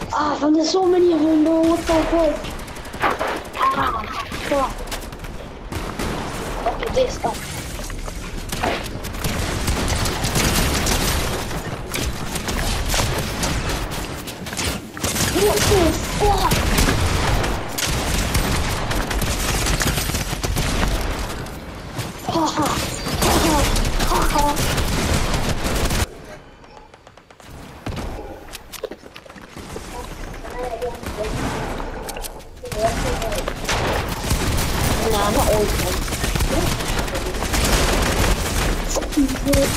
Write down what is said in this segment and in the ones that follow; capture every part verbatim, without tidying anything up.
Ah, and there's so many of them, bro. What the fuck? Ah, fuck. Okay, this up. What the fuck? Haha, haha, haha. Nah, not all of them. Fucking good.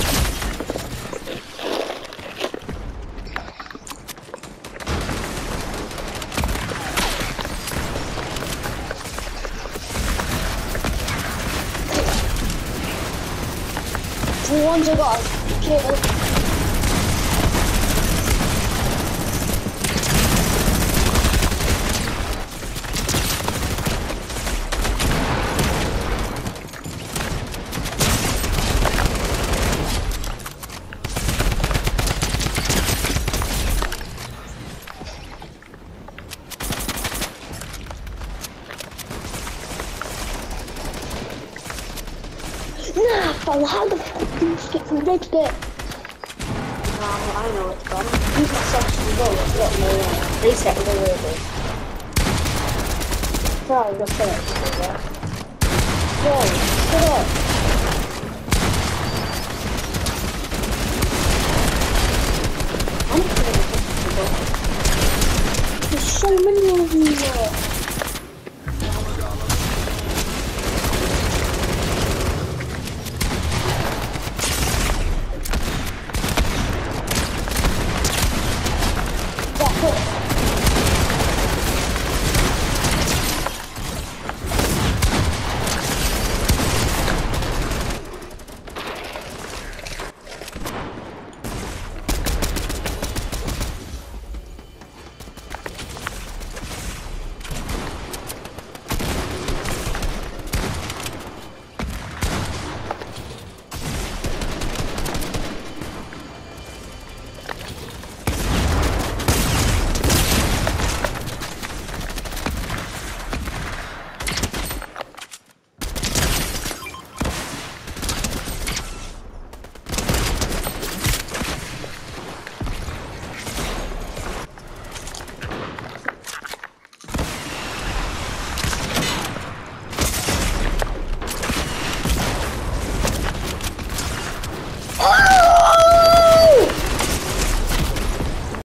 The ones I got killed. Nah, fella, how the fuck do you get from red there? Nah, I know it's gone. Use my section to go, it's got no uh, reset with a little bit. Sorry, just say it. Yo, shut up. I'm gonna get There's so many of you there. That's it.